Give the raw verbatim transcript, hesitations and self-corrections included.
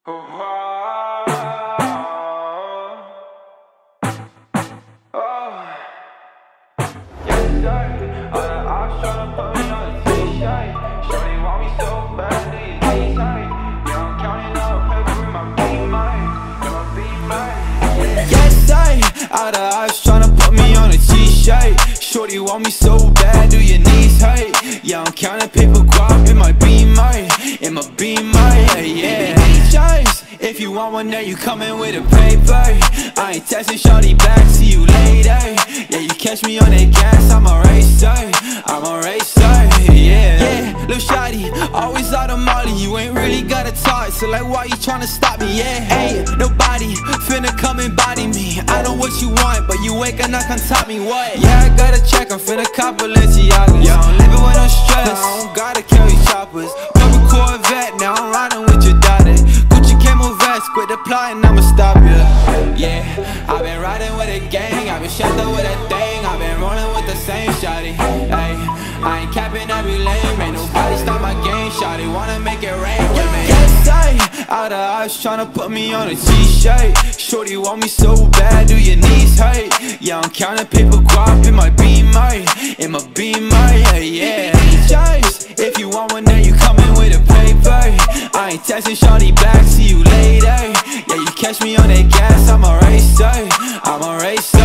Oh, oh, yes, sir. All the ops tryna put me on a t-shirt. Shorty want me so bad, do you decide? Yeah, I'm counting up paper in my B-Mine, in my B-Mine. Yes, sir. All the ops tryna put me on a t-shirt. Shorty want me so bad, do your knees hurt? Yeah, I'm counting paper guap in my B-Mine, in my B-Mine, yeah, yeah. If you want one, there you coming with a paper. I ain't texting shorty back, see you later. Yeah, you catch me on that gas, I'm a racer, I'm a racer, yeah. Yeah, lil' shawty, always out of molly, you ain't really gotta talk, so like why you tryna stop me, yeah. Hey, nobody finna come and body me, I know what you want, but you ain't gonna come top me, what? Yeah, I gotta check, I'm finna cop Balenciagas. Yeah, I'm living with no stress, I don't gotta carry choppers. Purple Corvette, now I'm riding with your daughter. Quit the plotting, I'ma stop you. Yeah, I've been riding with a gang, I've been strapped up with a thing, I've been rolling with the same shawty. Ay, I ain't capping every lane, ain't nobody stop my game. Shawty wanna make it rain with me. Yes, I, all the eyes tryna put me on a t-shirt. Shorty want me so bad, do your knees hurt? Yeah, I'm counting paper guap in my B-Mine, in my B-Mine, yeah, yeah. If you want one, then you coming with a paper. I ain't texting shawty back, see you later. Yeah, you catch me on that gas, I'm a racer, I'm a racer.